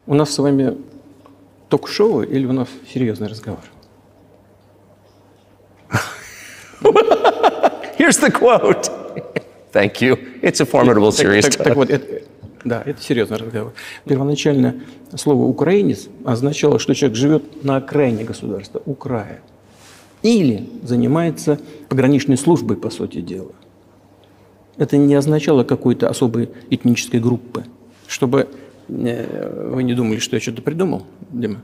У нас с вами ток-шоу или у нас серьезный разговор? Here's the quote. Thank you. It's a formidable serious talk. Так вот, это серьезный разговор. Первоначально слово «украинец» означало, что человек живет на окраине государства, у края. Или занимается пограничной службой, по сути дела. Это не означало какой-то особой этнической группы. Чтобы вы не думали, что я что-то придумал, Дима.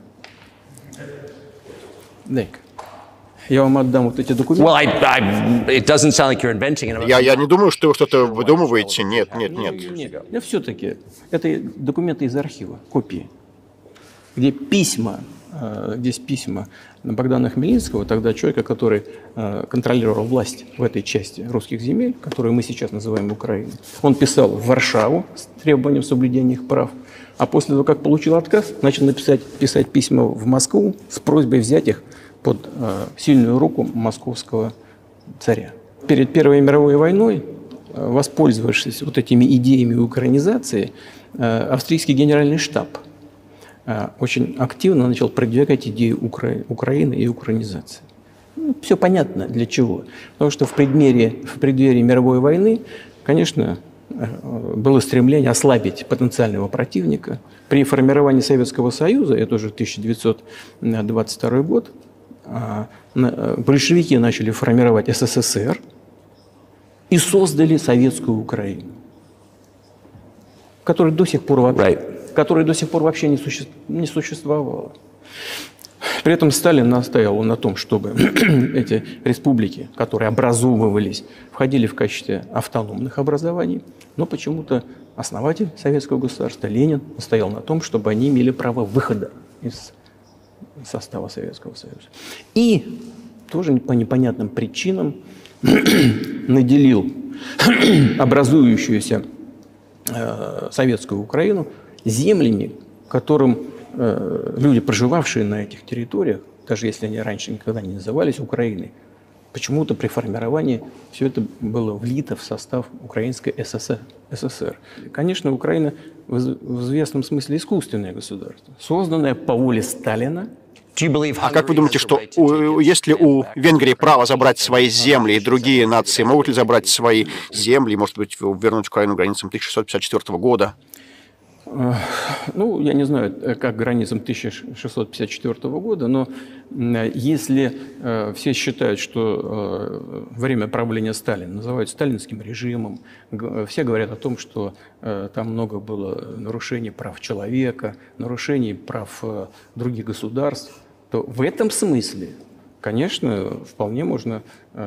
Дай-ка. Я вам отдам вот эти документы. Well, it doesn't sound like you're inventing it. Я не думаю, что вы что-то выдумываете. Нет. Нет, все-таки это документы из архива, копии, где письма, здесь письма Богдана Хмельницкого, тогда человека, который контролировал власть в этой части русских земель, которую мы сейчас называем Украиной. Он писал в Варшаву с требованием соблюдения их прав, а после того, как получил отказ, начал писать письма в Москву с просьбой взять их под сильную руку московского царя. Перед Первой мировой войной, воспользовавшись вот этими идеями украинизации, австрийский генеральный штаб очень активно начал продвигать идею Украины и украинизации. Все понятно для чего. Потому что в преддверии мировой войны, конечно, было стремление ослабить потенциального противника. При формировании Советского Союза, это уже 1922 год, большевики начали формировать СССР и создали Советскую Украину, которая до сих пор вообще не существовала. При этом Сталин настаивал на том, чтобы эти республики, которые образовывались, входили в качестве автономных образований, но почему-то основатель советского государства Ленин настоял на том, чтобы они имели право выхода из состава Советского Союза. И тоже по непонятным причинам наделил образующуюся советскую Украину землями, которым люди, проживавшие на этих территориях, даже если они раньше никогда не назывались Украиной, почему-то при формировании все это было влито в состав Украинской ССР. Конечно, Украина в известном смысле искусственное государство, созданное по воле Сталина. А как вы думаете, что если у Венгрии право забрать свои земли, и другие нации могут ли забрать свои земли, может быть, вернуть Украину границам 1654 года? Ну, я не знаю, как границам 1654 года, но если все считают, что время правления Сталина называют сталинским режимом, все говорят о том, что там много было нарушений прав человека, нарушений прав других государств, то в этом смысле, конечно, вполне можно,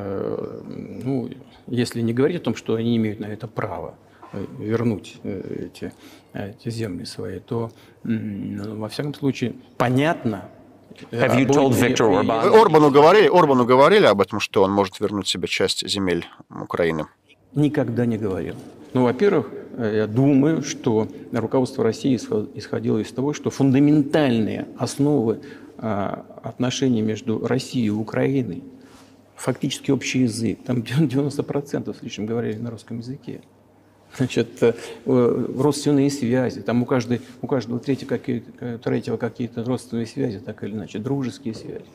ну, если не говорить о том, что они имеют на это право, вернуть эти земли свои, то, во всяком случае, понятно. Орбану говорили об этом, что он может вернуть себе часть земель Украины? Никогда не говорил. Ну, во-первых, я думаю, что руководство России исходило из того, что фундаментальные основы отношений между Россией и Украиной, фактически общий язык, там 90% с лишним говорили на русском языке. Значит, родственные связи, там у каждого третьего какие-то родственные связи, так или иначе, дружеские связи,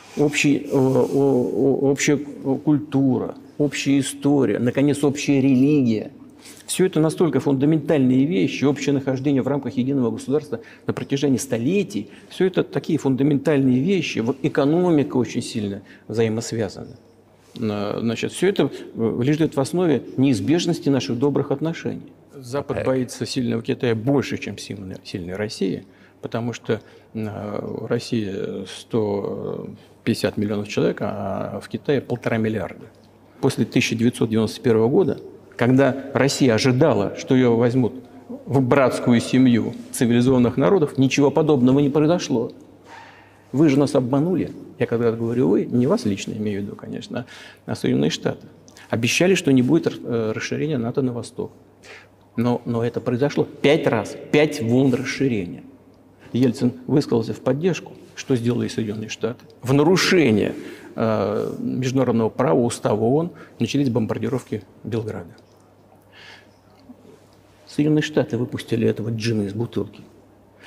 общая культура, общая история, наконец, общая религия. Все это настолько фундаментальные вещи, общее нахождение в рамках единого государства на протяжении столетий, все это такие фундаментальные вещи, экономика очень сильно взаимосвязана. Значит, все это лежит в основе неизбежности наших добрых отношений. Запад боится сильного Китая больше, чем сильной России, потому что в России 150 миллионов человек, а в Китае 1,5 миллиарда. После 1991 года, когда Россия ожидала, что ее возьмут в братскую семью цивилизованных народов, ничего подобного не произошло. Вы же нас обманули. Я когда говорю «вы», не вас лично имею в виду, конечно, а Соединенные Штаты. Обещали, что не будет расширения НАТО на восток. Но это произошло 5 раз, 5 волн расширения. Ельцин высказался в поддержку, что сделали Соединенные Штаты. В нарушение международного права, устава ООН начались бомбардировки Белграда. Соединенные Штаты выпустили этого джина из бутылки.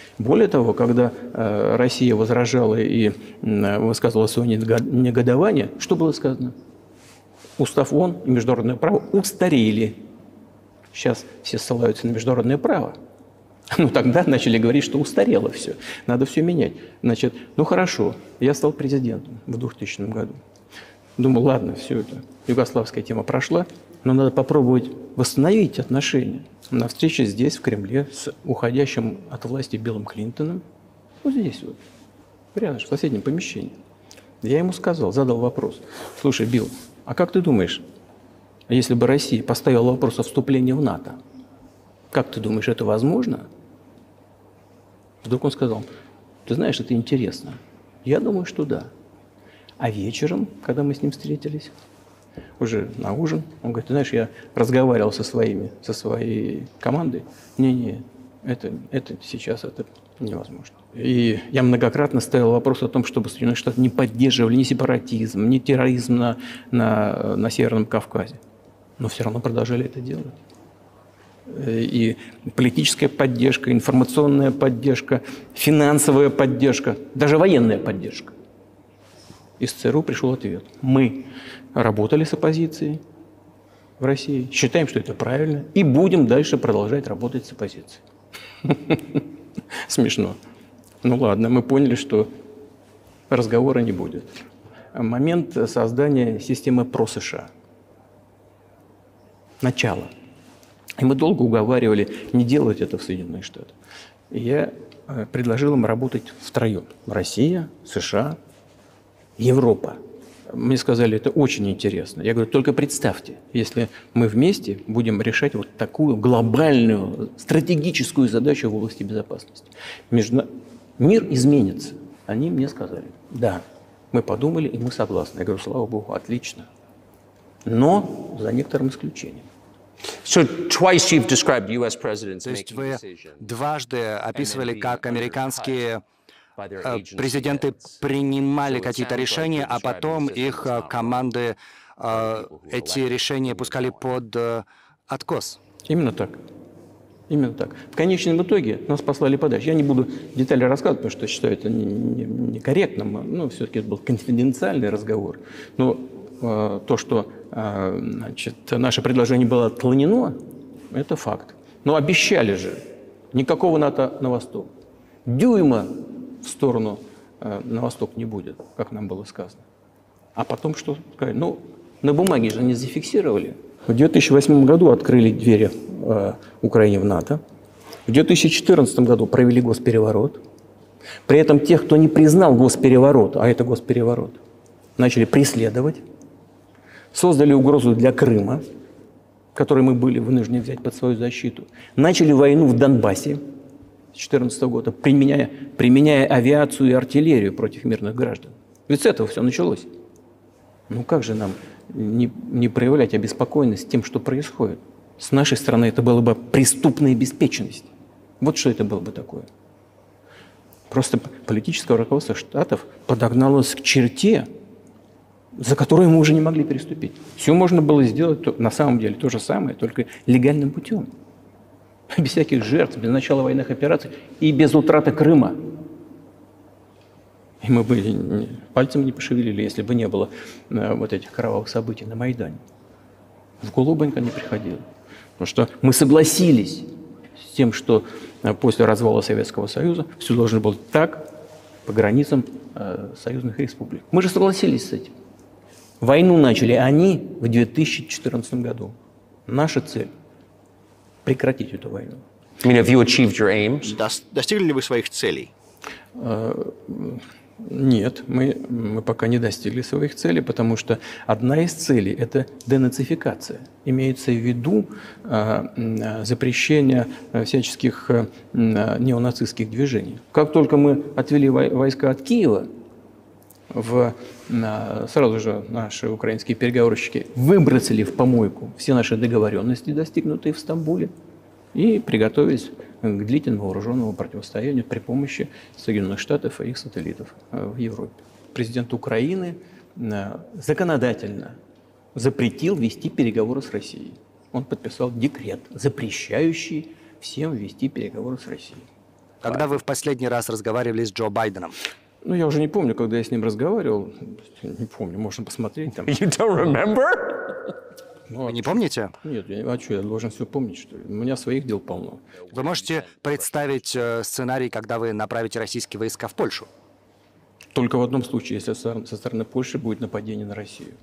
Более того, когда Россия возражала и высказывала свое негодование, что было сказано? Устав ООН и международное право устарели. Сейчас все ссылаются на международное право. Ну, тогда начали говорить, что устарело все, надо все менять. Значит, ну хорошо, я стал президентом в 2000 году. Думал, ладно, все это, югославская тема прошла, но надо попробовать восстановить отношения. На встрече здесь, в Кремле, с уходящим от власти Биллом Клинтоном, вот здесь вот, рядом, в соседнем помещении. Я ему сказал, задал вопрос. Слушай, Билл, а как ты думаешь, если бы Россия поставила вопрос о вступлении в НАТО, как ты думаешь, это возможно? Вдруг он сказал, ты знаешь, это интересно. Я думаю, что да. А вечером, когда мы с ним встретились, уже на ужин, он говорит, ты знаешь, я разговаривал со своей командой. Не-не, это сейчас это невозможно. И я многократно ставил вопрос о том, чтобы Соединенные Штаты не поддерживали ни сепаратизм, ни терроризм на Северном Кавказе. Но все равно продолжали это делать. И политическая поддержка, информационная поддержка, финансовая поддержка, даже военная поддержка. Из ЦРУ пришел ответ. Мы работали с оппозицией в России, считаем, что это правильно, и будем дальше продолжать работать с оппозицией. Смешно. Ну ладно, мы поняли, что разговора не будет. Момент создания системы ПРО-США. Начало. И мы долго уговаривали не делать это в Соединенных Штатах. И я предложил им работать втроем. Россия, США, Европа. Мне сказали, это очень интересно. Я говорю, только представьте, если мы вместе будем решать вот такую глобальную, стратегическую задачу в области безопасности. Мир изменится. Они мне сказали, да, мы подумали, и мы согласны. Я говорю, слава Богу, отлично. Но за некоторым исключением. So twice you've described U.S. presidents То есть making вы decisions. дважды описывали, как американские президенты принимали какие-то решения, а потом их команды эти решения пускали под откос. Именно так. Именно так. В конечном итоге нас послали подальше. Я не буду детали рассказывать, потому что считаю это некорректным. Но все-таки это был конфиденциальный разговор. Но то, что наше предложение было отклонено, это факт. Но обещали же, никакого НАТО на восток. Дюйма в сторону на восток не будет, как нам было сказано. А потом что сказать? Ну, на бумаге же не зафиксировали. В 2008 году открыли двери Украине в НАТО. В 2014 году провели госпереворот. При этом тех, кто не признал госпереворот, а это госпереворот, начали преследовать. Создали угрозу для Крыма, который мы были вынуждены взять под свою защиту. Начали войну в Донбассе с 2014 года, применяя авиацию и артиллерию против мирных граждан. Ведь с этого все началось. Ну как же нам не проявлять обеспокоенность тем, что происходит? С нашей стороны это была бы преступная беспечность. Вот что это было бы такое. Просто политическое руководство Штатов подогналось к черте, за которую мы уже не могли переступить. Все можно было сделать на самом деле то же самое, только легальным путем. Без всяких жертв, без начала военных операций и без утраты Крыма. И мы бы пальцем не пошевелили, если бы не было вот этих кровавых событий на Майдане. В голову бы не приходило. Потому что мы согласились с тем, что после развала Советского Союза все должно было так по границам союзных республик. Мы же согласились с этим. Войну начали они в 2014 году. Наша цель – прекратить эту войну. I mean, have you achieved your aims? Достигли ли вы своих целей? Нет, мы пока не достигли своих целей, потому что одна из целей – это денацификация. Имеется в виду запрещение всяческих неонацистских движений. Как только мы отвели войска от Киева, сразу же наши украинские переговорщики выбросили в помойку все наши договоренности, достигнутые в Стамбуле, и приготовились к длительному вооруженному противостоянию при помощи Соединенных Штатов и их сателлитов в Европе. Президент Украины законодательно запретил вести переговоры с Россией. Он подписал декрет, запрещающий всем вести переговоры с Россией. Когда вы в последний раз разговаривали с Джо Байденом? Ну, я уже не помню, когда я с ним разговаривал. Не помню, можно посмотреть там. You don't remember? Ну, Вы не помните? Нет, а что, я должен все помнить, что ли? У меня своих дел полно. Вы можете представить сценарий, когда вы направите российские войска в Польшу? Только в одном случае, если со стороны Польши будет нападение на Россию.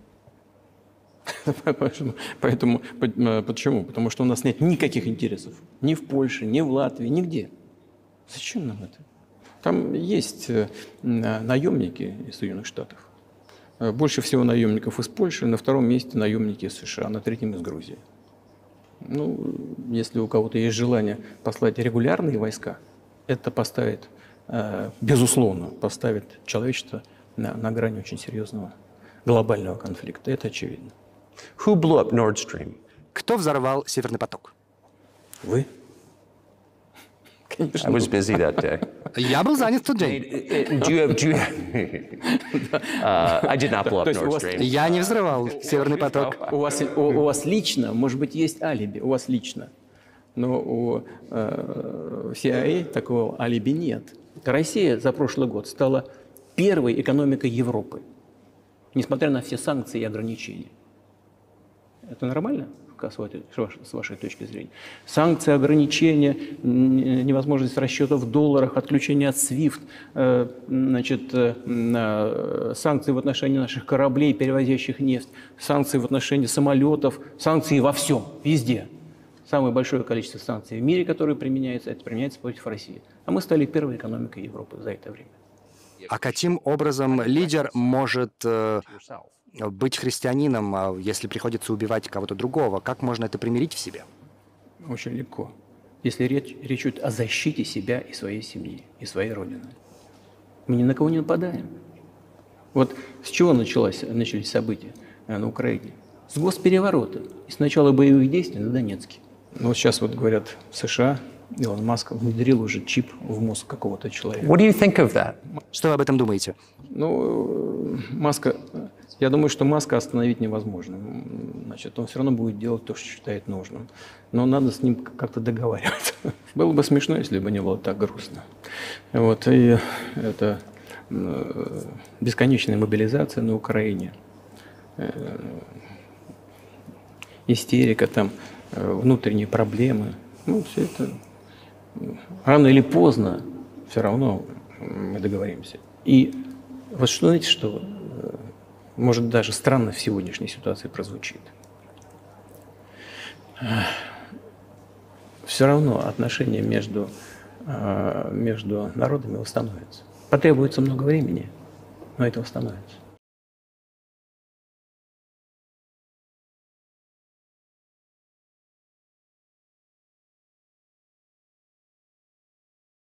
Поэтому, почему? Потому что у нас нет никаких интересов. Ни в Польше, ни в Латвии, нигде. Зачем нам это? Там есть наемники из Соединенных Штатов. Больше всего наемников из Польши, на втором месте наемники из США, на третьем из Грузии. Ну, если у кого-то есть желание послать регулярные войска, это поставит, безусловно, поставит человечество на грани очень серьезного глобального конфликта. Это очевидно. Who blew up Nord Stream? Кто взорвал Северный поток? Вы? I was busy that day. Я был занят в тот день. I did not blow up То есть у Nord вас- Stream. Я не взрывал Северный поток. У вас лично, может быть, есть алиби, у вас лично. Но у CIA такого алиби нет. Россия за прошлый год стала первой экономикой Европы, несмотря на все санкции и ограничения. Это нормально, с вашей точки зрения? Санкции, ограничения, невозможность расчета в долларах, отключение от SWIFT, санкции в отношении наших кораблей, перевозящих нефть, санкции в отношении самолетов, санкции во всем, везде. Самое большое количество санкций в мире, которые применяются, это применяется против России. А мы стали первой экономикой Европы за это время. А каким образом лидер может быть христианином, если приходится убивать кого-то другого? Как можно это примирить в себе? Очень легко. Если речь идет о защите себя и своей семьи, и своей родины. Мы ни на кого не нападаем. Вот с чего начались события на Украине? С госпереворота и с начала боевых действий на Донецке. Ну, вот сейчас вот говорят, в США Илон Маск внедрил уже чип в мозг какого-то человека. What do you think of that? Что вы об этом думаете? Ну, я думаю, что Маска остановить невозможно. Значит, он все равно будет делать то, что считает нужным. Но надо с ним как-то договариваться. Было бы смешно, если бы не было так грустно. Вот, и это бесконечная мобилизация на Украине. Истерика, там, внутренние проблемы. Ну, все это рано или поздно все равно мы договоримся. И вот что, знаете, что может даже странно в сегодняшней ситуации прозвучит. Все равно отношения между народами восстановятся. Потребуется много времени, но это восстановится.